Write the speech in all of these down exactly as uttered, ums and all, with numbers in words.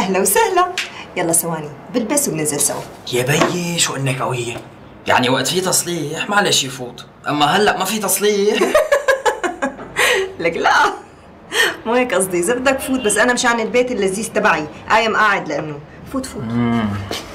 اهلا وسهلا. يلا ثواني بلبس وبننزل سوا. يا بيي شو انك قوية؟ يعني وقت في تصليح معلش يفوت، اما هلا ما في تصليح. لك لا مو هيك قصدي، اذا بدك فوت بس انا مشان البيت اللذيذ تبعي قايم قاعد لانه فوت فوت. مم.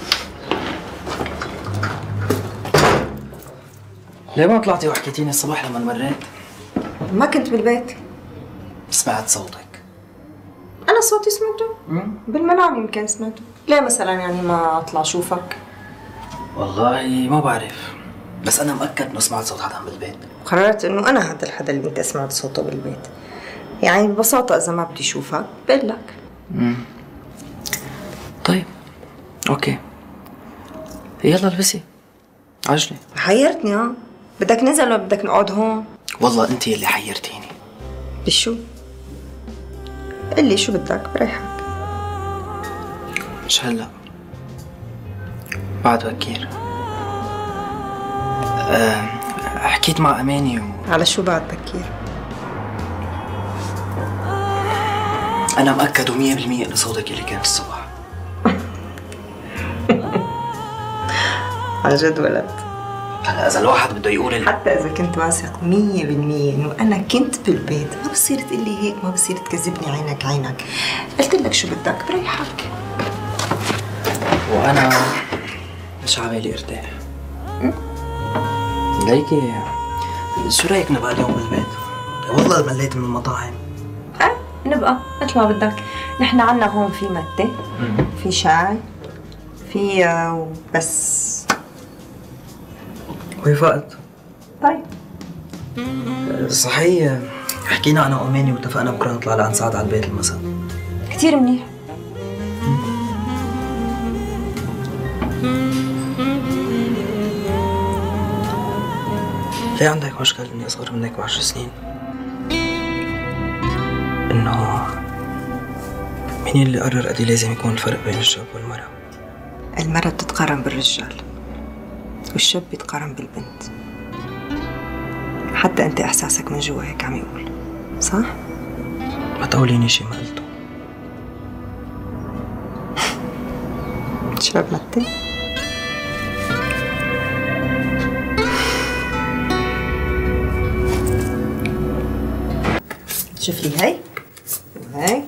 ليه ما طلعتي وحكيتيني الصبح لما مريت؟ ما كنت بالبيت. سمعت صوتك. انا صوتي سمعته؟ بالمنام يمكن سمعته. ليه مثلا يعني ما اطلع اشوفك؟ والله ما بعرف، بس انا مأكد انه سمعت صوت حدا بالبيت. قررت انه انا هذا الحدا اللي انت سمعت صوته بالبيت. يعني ببساطة اذا ما بدي اشوفك بقول لك. امم طيب اوكي، يلا البسي عجلي. حيرتني. ها بدك ننزل ولا بدك نقعد هون؟ والله انت اللي حيرتيني. بشو؟ قل لي شو بدك بريحك. مش هلا، بعد بكير. أه حكيت مع اماني و... على شو بعد بكير؟ انا مأكد ومية بالمية انه صوتك اللي كان الصبح. عن جد ولد. هلا اذا الواحد بده يقول ال... حتى اذا كنت واثق مية بالمية انه انا كنت بالبيت ما بصير تقول لي هيك، ما بصير تكذبني عينك عينك. قلت لك شو بدك بريحك. وانا مش عبالي ارتاح. ليكي شو رايك نبقى اليوم بالبيت؟ والله مليت من المطاعم. اه نبقى مثل ما بدك. نحن عنا هون في متة، في شاي، في آه بس. وافقت. طيب صحيح حكينا انا واماني واتفقنا بكره نطلع لعند سعد على البيت المساء. كثير منيح. في عندك مشكلة اني اصغر منك بعشر سنين؟ انه مين اللي قرر قد لازم يكون الفرق بين الشاب والمرأة؟ المرأة بتتقارن بالرجال والشاب بيتقارن بالبنت. حتى انت احساسك من جوا هيك عم يقول، صح؟ ما تقوليني شي ما قلته. تشرب متى؟ شوف لي هاي وهاي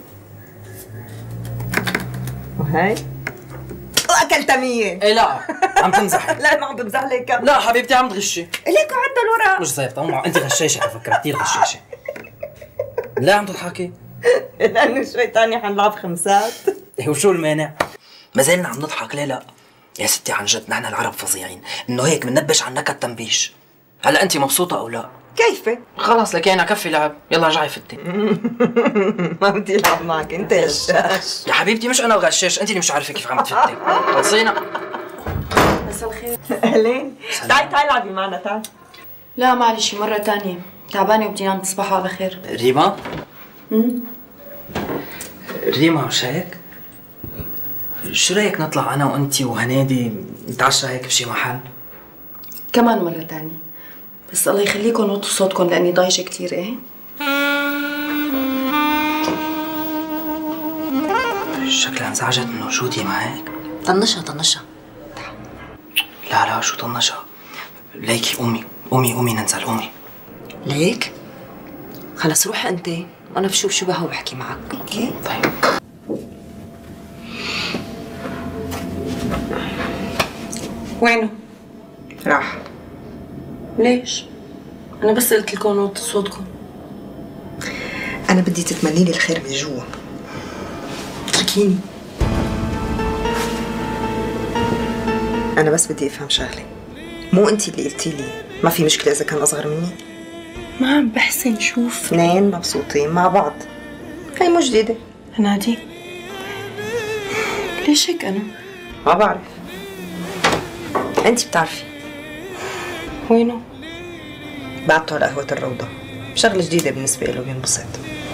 وهاي واكلتها مية. ايه لا عم تمزحي. لا ما عم بمزح لك. لا حبيبتي عم تغشي. ليك وعدى الورق. مش زيفطة مع انت غشاشة على فكرة، كثير غشاشة. لا عم تضحكي؟ لانه شوي تاني حنلعب خمسات. ايه وشو المانع؟ ما زلنا عم نضحك. ليه لا؟ يا ستي عن جد نحن العرب فظيعين، انه هيك بننبش عن نكت تنبيش. هلا انت مبسوطة او لا؟ كيفي؟ خلص لك انا كفي لعب، يلا رجعي فتي. ما بدي العب معك انت يا غشاش. يا حبيبتي مش انا الغشاش، انت اللي مش عارفه كيف عم تفتي. خلصينا. مساء الخير. اهلين. تعي تعي العبي معنا تعي. لا معلش مرة تانية، تعبانة وبدي نام. تصبحوا على خير. ريما؟ امم ريما مش هيك؟ شو رايك نطلع انا وانتي وهنادي نتعشى هيك بشي محل؟ كمان مرة تانية، بس الله يخليكم وطوا صوتكم لأني ضايجة كتير. ايه؟ شكلها انزعجت من وجودي ما هيك؟ طنشها طنشها. لا لا شو طنشها؟ ليكي قومي قومي قومي ننزل قومي. ليك؟ خلص روح انت وانا بشوف شو بها وبحكي معك، اوكي؟ طيب. وينه؟ راح. ليش؟ أنا بس قلت لكم وطوا صوتكم. انا بدي تتمني لي الخير من جوا. اتركيني. انا بس بدي افهم شغله، مو انت اللي قلتي لي ما في مشكله اذا كان اصغر مني؟ ما عم بحسن شوف. اثنين مبسوطين مع بعض، هي مو جديده. نادي ليش هيك؟ أنا ما بعرف، انت بتعرفي. وينه؟ بعته على قهوه الروضه، شغله جديده بالنسبه له بينبسط.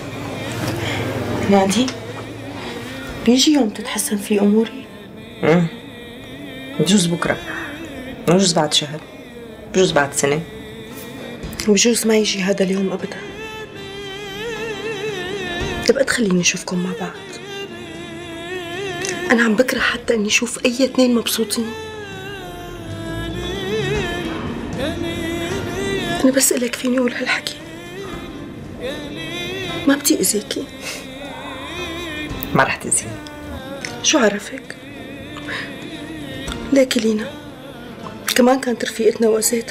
نادي بيجي يوم تتحسن في اموري. امم بجوز بكره، بجوز بعد شهر، بجوز بعد سنه، وبجوز ما يجي هذا اليوم ابدا. تبقى تخليني اشوفكم مع بعض. أنا عم بكره حتى إني أشوف أي اثنين مبسوطين. أنا بس إلك فيني أقول هالحكي، ما بدي أذيكي. ما رح تأذيني. شو عرفك؟ ليكي لينا كمان كانت رفيقتنا وأذيتها.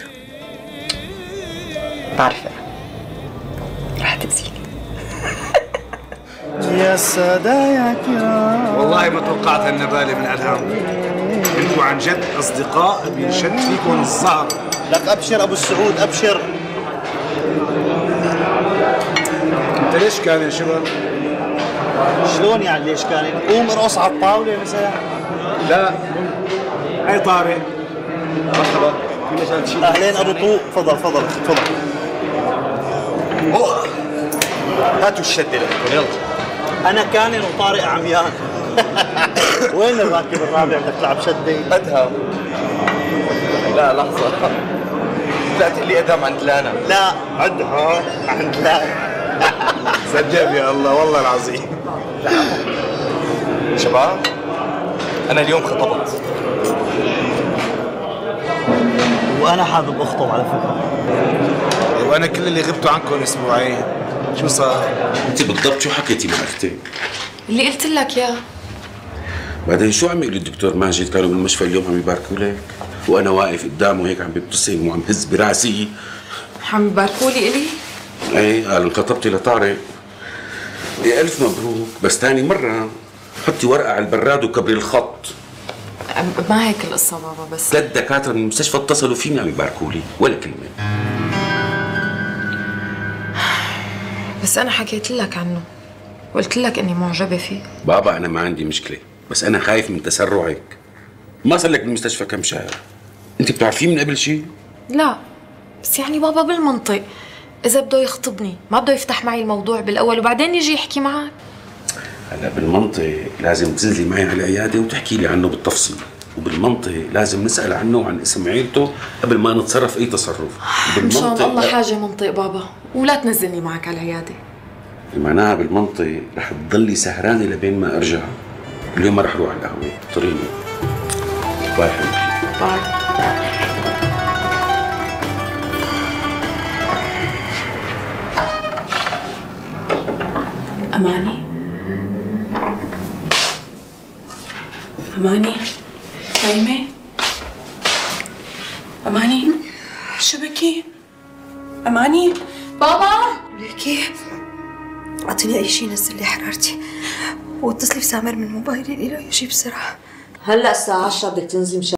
بعرفة رح تأذيني. يا سداياك يا والله ما توقعت هالنبالة من أدهم. انتوا عن جد أصدقاء بينشد فيكم الظهر. لك أبشر أبو السعود أبشر. أنت ليش كان يا شباب؟ شلون يعني ليش كان؟ قوم ارقص على الطاولة مثلا. لا هاي طارق. مرحبا. في مجال تشيل. أهلين أبو طوق. تفضل تفضل تفضل. أوه. هاتوا الشدة لكم يلا. أنا كانن وطارق عميان. وين الراكب الرابع بدك تلعب شدة؟ أدهم. لا لحظة. لا تقلي أدهم عند لانا. لا عدها عند لانا. صدق يا الله والله العظيم. شباب أنا اليوم خطبت. وأنا حابب أخطب على فكرة. وأنا كل اللي غبتوا عنكم أسبوعين. شو صار؟ انت بالضبط شو حكيتي مع اختي؟ اللي قلت لك يا بعدين شو عم يقول الدكتور ماجد؟ كانوا بالمشفى اليوم عم يباركوا لك وانا واقف قدامه هيك عم ببتسم وعم هز براسي. عم يباركوا لي الي؟ ايه قال انخطبتي لطارق. إيه الف مبروك، بس ثاني مره حطي ورقه على البراد وكبري الخط. ما هيك القصه بابا. بس ثلاث دكاتره من المستشفى اتصلوا فيني عم يباركوا لي ولا كلمه. بس انا حكيت لك عنه وقلت لك اني معجبه فيه. بابا انا ما عندي مشكله، بس انا خايف من تسرعك. ما صار لك بالمستشفى كم شهر؟ انت بتعرفيه من قبل شيء؟ لا بس يعني بابا بالمنطق اذا بده يخطبني ما بده يفتح معي الموضوع بالاول وبعدين يجي يحكي معك. هلا بالمنطق لازم تنزلي معي على العياده وتحكي لي عنه بالتفصيل، وبالمنطق لازم نسال عنه وعن اسم عيلته قبل ما نتصرف اي تصرف. ان شاء الله حاجه منطق بابا، ولا تنزلني معك على العياده. معناها بالمنطق رح تضلي سهرانه لبين ما ارجع. اليوم ما رح اروح على القهوه، طريني. باي حبيبتي. باي. أماني أماني نايمة؟ أماني شو بكي؟ أماني بابا ليكي اعطيني اي شيء ينزل لي حرارتي واتصلي بسامر من موبايلي لي يجي بسرعه. هلا الساعة عشرة بدك تنزلي مشان